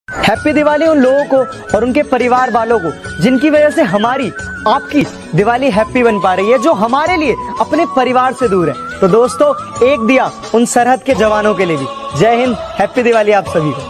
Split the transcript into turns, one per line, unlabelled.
Happy Diwali उन लोगों को और उनके परिवार वालों को जिनकी वजह से हमारी आपकी दिवाली हैप्पी बन पा रही है, जो हमारे लिए अपने परिवार से दूर है। तो दोस्तों, एक दिया उन सरहद के जवानों के लिए भी। जय हिंद, हैप्पी दिवाली आप सभी को।